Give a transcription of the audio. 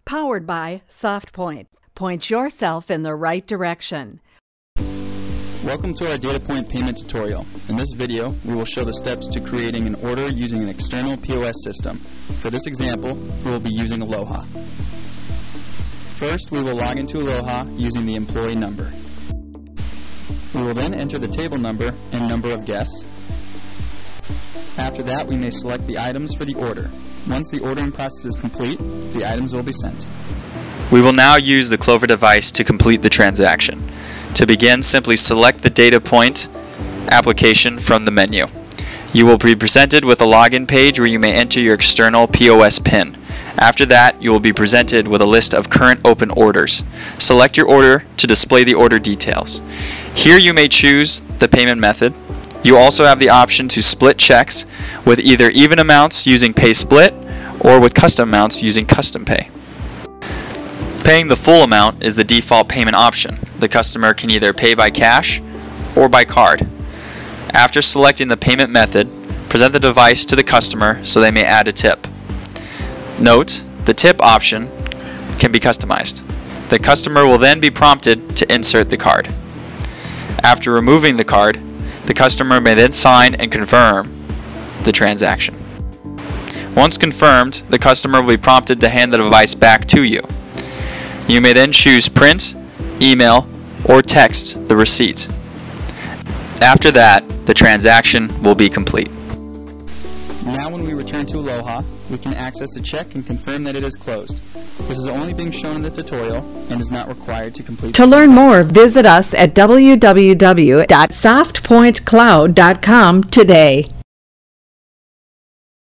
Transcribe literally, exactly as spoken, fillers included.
Powered by SoftPoint. Point yourself in the right direction. Welcome to our DataPoint payment tutorial. In this video, we will show the steps to creating an order using an external P O S system. For this example, we will be using Aloha. First, we will log into Aloha using the employee number. We will then enter the table number and number of guests. After that, we may select the items for the order. Once the ordering process is complete, the items will be sent. We will now use the Clover device to complete the transaction. To begin, simply select the DataPoint application from the menu. You will be presented with a login page where you may enter your external P O S PIN. After that, you will be presented with a list of current open orders. Select your order to display the order details. Here you may choose the payment method. You also have the option to split checks with either even amounts using Pay Split or with custom amounts using Custom Pay. Paying the full amount is the default payment option. The customer can either pay by cash or by card. After selecting the payment method, present the device to the customer so they may add a tip. Note, the tip option can be customized. The customer will then be prompted to insert the card. After removing the card, the customer may then sign and confirm the transaction. Once confirmed, the customer will be prompted to hand the device back to you. You may then choose print, email, or text the receipt. After that, the transaction will be complete. Now when we return to Aloha, we can access a check and confirm that it is closed. This is only being shown in the tutorial and is not required to complete. To learn more, visit us at w w w dot soft point cloud dot com today.